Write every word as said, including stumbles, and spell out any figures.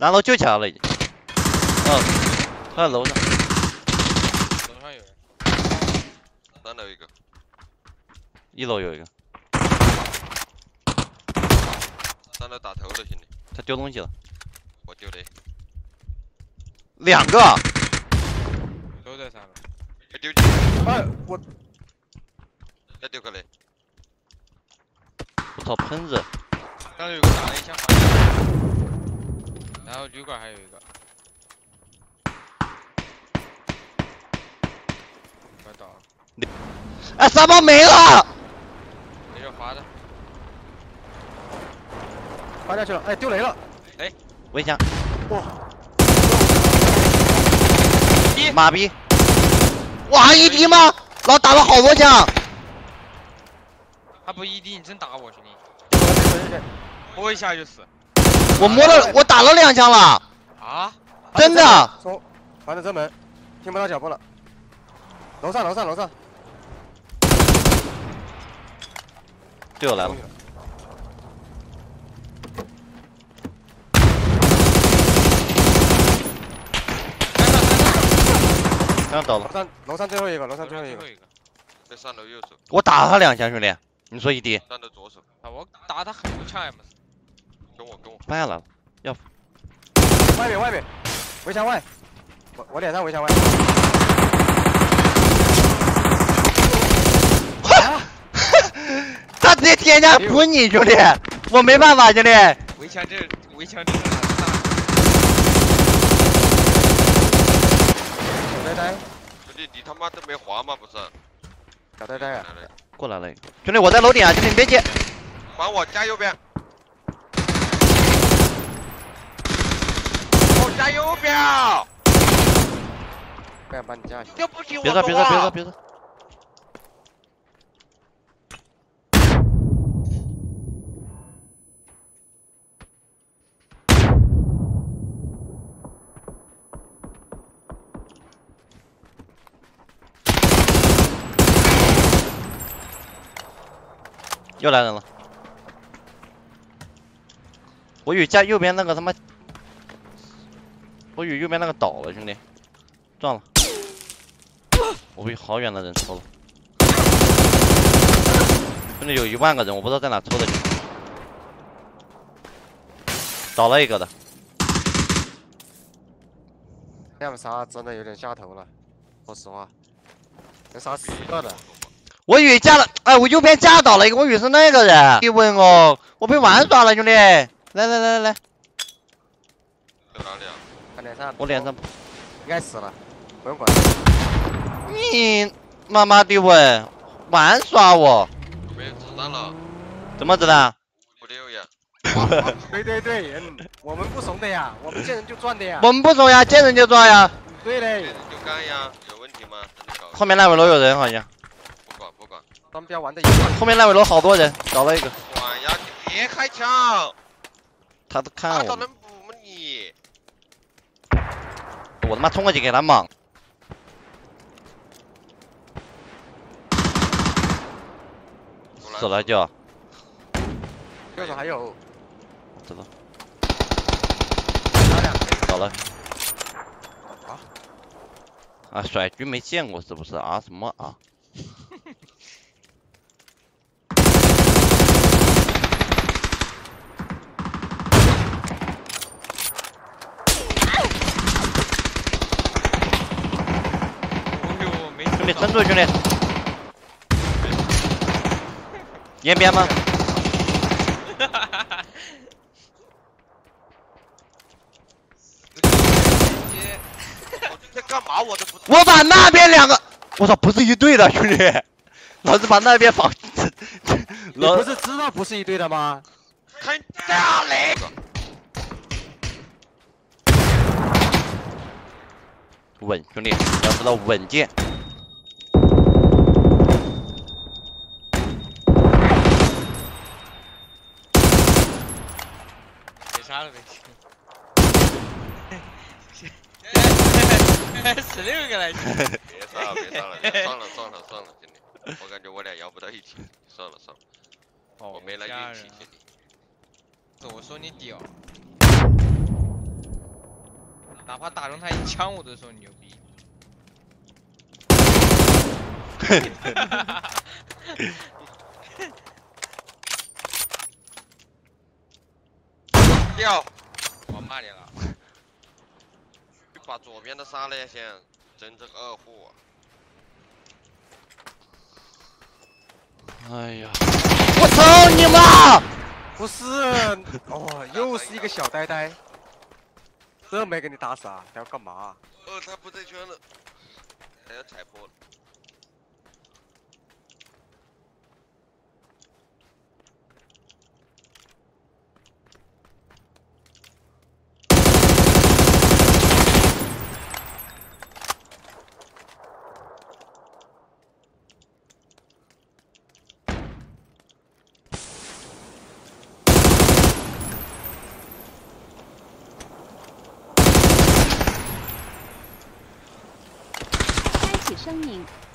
然后救起来了已经。嗯，他在楼上。 楼上有人。 三楼一个。 一楼有一个。 三楼打头了，兄弟。 他丢东西了。 我丢雷。 两个。 都在三楼。 要丢。 哎，我。 要丢个雷。 我操，喷子。 刚才有个打了一下房间，然后旅馆还有一个。快倒了。 哎，三包没了。 没事，滑的。 滑下去了，哎，丢雷了。 哎， 围墙。 哇！ 一妈逼！哇，一滴吗？老打了好多枪。 他不一滴，你真打我兄弟！ 对摸一下就死。 我摸了，我打了两枪了。 啊？ 真的？ 从反正正门，听不到脚步了。楼上，楼上，楼上。 队友来了。刚倒了。 楼上，楼上最后一个，楼上最后一个。 在三楼右手。 我打了他两枪，兄弟。你说一滴？ 三楼左手。 啊，我打他很多枪 M 四。 跟我跟我。 搬下来了，要。 外面外面，围墙外。我我脸上围墙外。 他直接添加补你，兄弟，我没办法，兄弟。 围墙这围墙这是哪大？ 小呆呆。 兄弟，你他妈都没滑吗？不是。 小呆呆啊！ 过来了，兄弟，我在楼顶啊，兄弟你别接。 还我加右边。我加右边。 不想把你架起。 对不起，我别走，别走，别走，别走。又来人了，我以为架右边那个他妈，我以为右边那个倒了，兄弟，撞了，我被好远的人抽了，兄弟有一万个人，我不知道在哪抽的，倒了一个的， 这样杀真的有点下头了，说实话，能杀十个的。 我以为架了，哎，我右边架倒了一个，我以为是那个人。一问哦，我被玩耍了，兄弟！来来来来来， 在哪里啊？ 他脸上， 我脸上应该死了，不用管。 你妈妈的喂，玩耍我？ 没有子弹了。 怎么子弹？ 五六呀。 对对对，嗯，我们不怂的呀，我们见人就赚的呀。 我们不怂呀，见人就抓呀。 对嘞。 见人就干呀，有问题吗？ 后面那尾楼有人好像。 不管不管。 双标玩的一样。 后面那尾楼好多人，倒了一个。 管呀，你别开枪。 他都看我。 他能补吗你？ 我他妈冲过去给他莽。死了就。 右手还有。 知道。 打两个。 倒了。 啊？ 啊，甩狙没见过是不是啊？什么啊？兄弟，撑住，兄弟！延边吗？ 在干嘛？我都不。 我把那边两个，我操，不是一队的，兄弟！老子把那边防， 你不是知道不是一队的吗？ 看大雷！ 稳，兄弟，要知道稳健。 没杀了没事。十六个来着。 别杀了，别杀了，算了算了算了，兄弟，我感觉我俩摇不到一起，算了算了。我没那运气，兄弟。 我说你屌。 哪怕打中他一枪，我都说你牛逼。 掉， 我骂你了。 把左边的杀了先，整整二户、啊。 哎呀，我操你妈！ 不是，哦，又是一个小呆呆，这没给你打死啊？他要干嘛？ 呃，他不在圈了，他要踩破了。 开启声明。